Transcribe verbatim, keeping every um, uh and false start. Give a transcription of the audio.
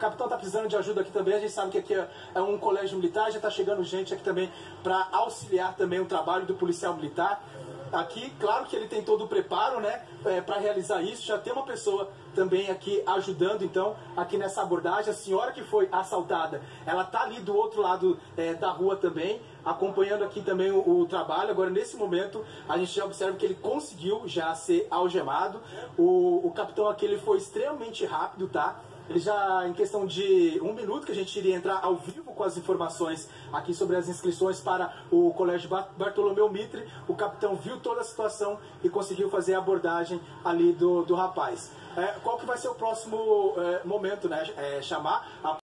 capitão tá precisando de ajuda aqui também, a gente sabe que aqui é, é um colégio militar, já tá chegando gente aqui também para auxiliar também o trabalho do policial militar. Aqui, claro que ele tem todo o preparo, né, é, para realizar isso. Já tem uma pessoa também aqui ajudando, então, aqui nessa abordagem. A senhora que foi assaltada, ela tá ali do outro lado é, da rua também, acompanhando aqui também o, o trabalho. Agora, nesse momento, a gente já observa que ele conseguiu já ser algemado. O, o capitão aqui, ele foi extremamente rápido, tá? Ele já, em questão de um minuto, que a gente iria entrar ao vivo com as informações aqui sobre as inscrições para o Colégio Bartolomeu Mitre, o capitão viu toda a situação e conseguiu fazer a abordagem ali do, do rapaz. É, qual que vai ser o próximo é, momento, né? É, chamar a